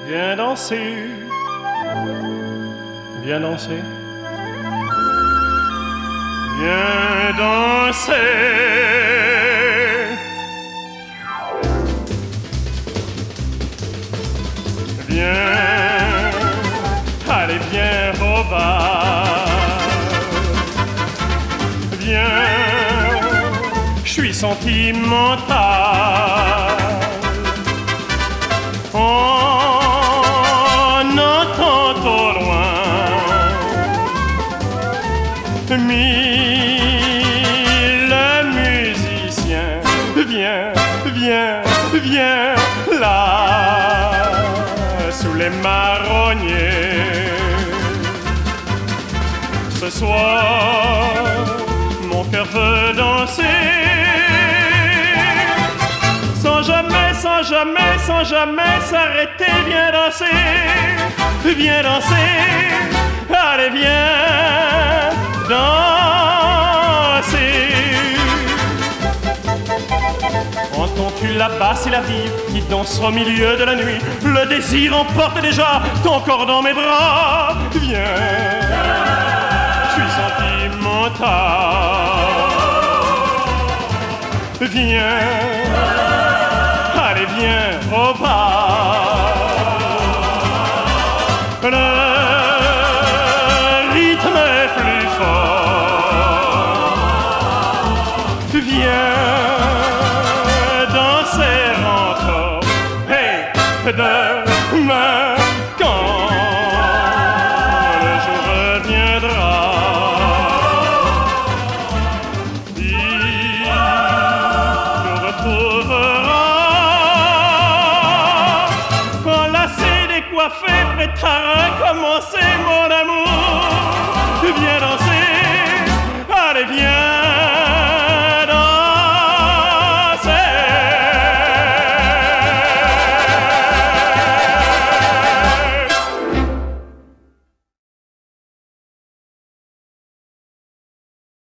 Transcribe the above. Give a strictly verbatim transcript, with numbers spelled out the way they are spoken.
Viens danser, viens danser, viens danser. Viens, allez viens au bar. Viens, je suis sentimental. On entend au loin mille musiciens. Viens, viens, viens là, sous les marronniers. Ce soir, mon cœur veut danser. Sans jamais, sans jamais, sans jamais s'arrêter. Viens danser, viens danser. Allez, viens danser. Entends-tu la basse et la vive qui dansent au milieu de la nuit? Le désir emporte déjà ton corps dans mes bras. Viens, je suis sentimental. Viens, allez viens au bar. Le rythme est plus fort. Viens demain, quand le jour reviendra, il nous retrouvera enlacés, décoiffés, prêts à recommencer, mon amour. Viens